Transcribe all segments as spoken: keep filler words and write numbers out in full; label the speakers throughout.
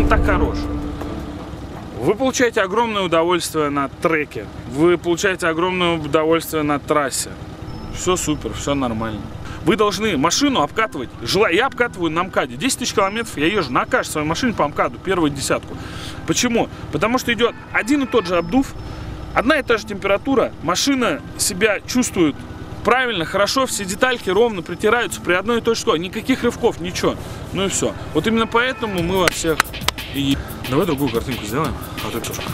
Speaker 1: он так хорош. Вы получаете огромное удовольствие на треке. Вы получаете огромное удовольствие на трассе. Все супер, все нормально. Вы должны машину обкатывать. Я обкатываю на МКАДе. десять тысяч километров я езжу на каждой своей машине по МКАДу, первую десятку. Почему? Потому что идет один и тот же обдув, одна и та же температура. Машина себя чувствует правильно, хорошо, все детальки ровно притираются при одной и той же скорости. Никаких рывков, ничего. Ну и все. Вот именно поэтому мы во всех... И... Давай другую картинку сделаем. А то тоже.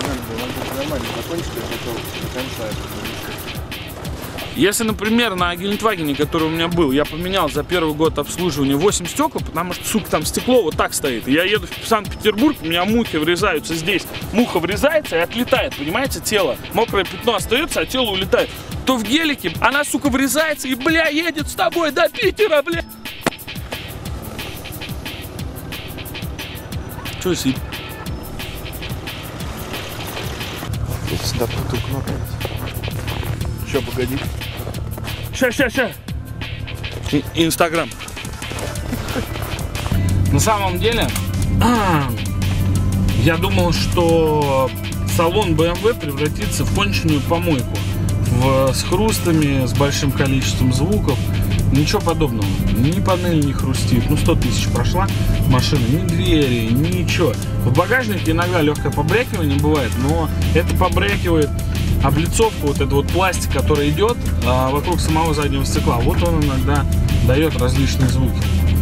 Speaker 1: Если, например, на Гелендвагене, который у меня был, я поменял за первый год обслуживания восемь стекол, потому что, сука, там стекло вот так стоит. И я еду в Санкт-Петербург, у меня мухи врезаются здесь. Муха врезается и отлетает, понимаете, тело. Мокрое пятно остается, а тело улетает. То в гелике она, сука, врезается и, бля, едет с тобой до Питера, бля. Че сип?
Speaker 2: Я всегда путаю кнопки. Че, погоди.
Speaker 1: Ща, ща, ща. Инстаграм. На самом деле, я думал, что салон бэ эм вэ превратится в конченую помойку. В, с хрустами, с большим количеством звуков. Ничего подобного. Ни панель не хрустит. Ну, сто тысяч прошла машина. Ни двери, ничего. В багажнике иногда легкое побрякивание бывает, но это побрякивает облицовку, вот этот вот пластик, который идет а, вокруг самого заднего стекла. Вот он иногда дает различные звуки.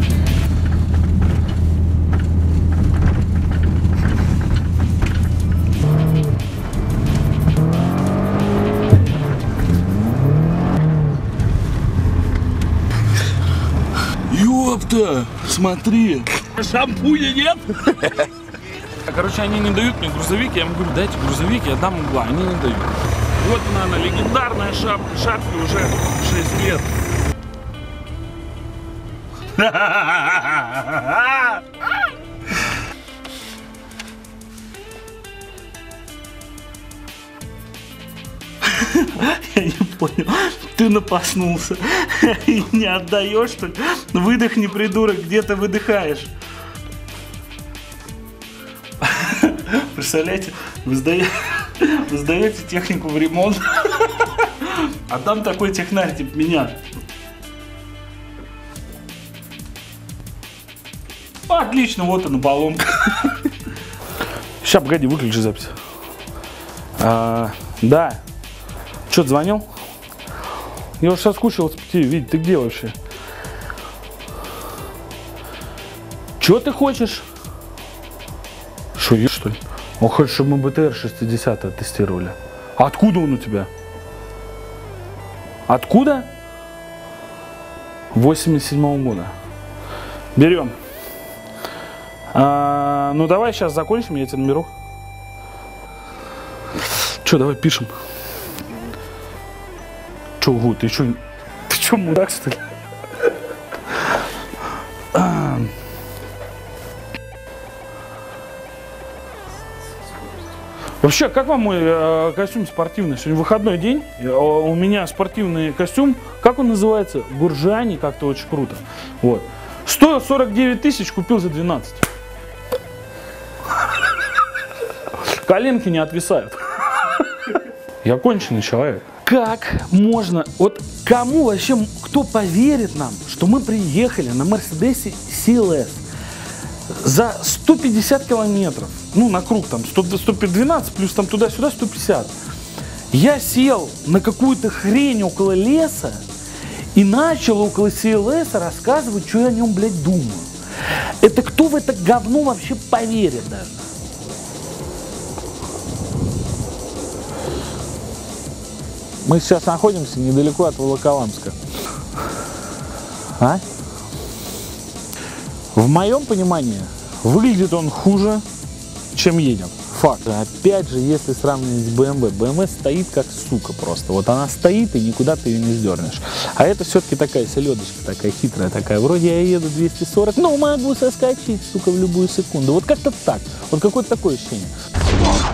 Speaker 1: Ёпта, смотри. Шампуня нет? Короче, они не дают мне грузовик. Я им говорю, дайте грузовик, я дам угла. Они не дают. Вот она, она легендарная шапка. Шапке уже шесть лет. Я не понял. Ты напаснулся и не отдаешь, что ли? Выдохни, придурок, где ты выдыхаешь? Представляете, вы сдаете, вы сдаете технику в ремонт, а там такой технарь типа меня. Отлично, вот она поломка. Сейчас, погоди, выключи запись. А, да. Что, звонил? Я уже соскучился по тебе. Вить, ты где вообще? Чего ты хочешь? Что, есть, что ли? Он хочет, чтобы мы бэ тэ эр шестьдесят тестировали. А откуда он у тебя? Откуда? восемьдесят седьмого года. Берем. А, ну давай сейчас закончим, я тебе наберу. Че, давай пишем. Че, Гу, ты че, ты че, мудак, что ли? Вообще, как вам мой э, костюм спортивный? Сегодня выходной день, у меня спортивный костюм, как он называется? Гуржани, как-то очень круто. Вот. сто сорок девять тысяч, купил за двенадцать. Коленки не отвисают. Я конченый человек. Как можно, вот кому вообще, кто поверит нам, что мы приехали на Мерседесе си эл эс за сто пятьдесят километров, ну на круг там сто, сто двенадцать, плюс там туда-сюда сто пятьдесят. Я сел на какую-то хрень около леса и начал около си эл эс рассказывать, что я о нем, блядь, думаю. Это кто в это говно вообще поверит даже? Мы сейчас находимся недалеко от Волоколамска. А? В моем понимании, выглядит он хуже, чем едет. Факт. Опять же, если сравнивать с бэ эм вэ, бэ эм вэ стоит как сука просто. Вот она стоит, и никуда ты ее не сдернешь. А это все-таки такая селедочка, такая хитрая, такая. Вроде я еду двести сорок, но могу соскочить, сука, в любую секунду. Вот как-то так. Вот какое-то такое ощущение.